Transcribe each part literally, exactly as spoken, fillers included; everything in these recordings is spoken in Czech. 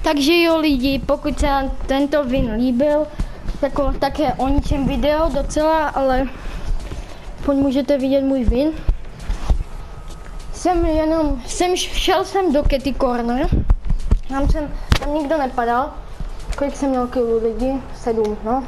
Takže jo lidi, pokud se vám tento vin líbil, tako, také o ničem video docela, ale pojď můžete vidět můj vin. Jsem jenom, jsem, šel jsem do Catty Corner, tam, jsem, tam nikdo nepadal. Kolik jsem měl kilů lidí? Sedm, no.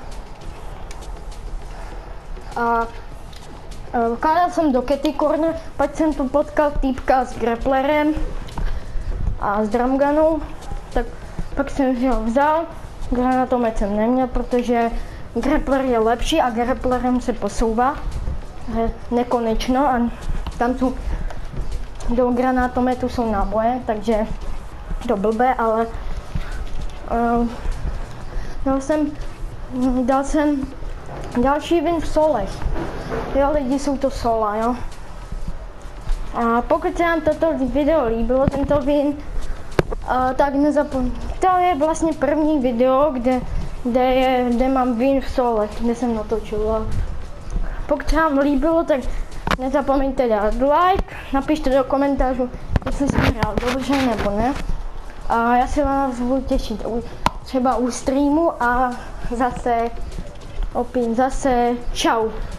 A vkládal jsem do Catty Corner, pak jsem tu potkal týpka s grapplerem a s drumgunou, tak pak jsem si ho vzal, granatomet jsem neměl, protože grappler je lepší a grapplerem se posouvá nekonečno a tam tu do granatometu jsou náboje, takže to blbé, ale uh, dal jsem, dal jsem další vin v solech. Jo, lidi, jsou to sola, jo. A pokud se vám toto video líbilo, tento vin, uh, tak nezapomeňte. To je vlastně první video, kde, kde, je, kde mám vin v solech, kde jsem natočil. A pokud se vám líbilo, tak nezapomeňte dát like, napište do komentářů, jestli jsem hrál dobře nebo ne. A já se vás budu těšit třeba u streamu a zase opět zase čau.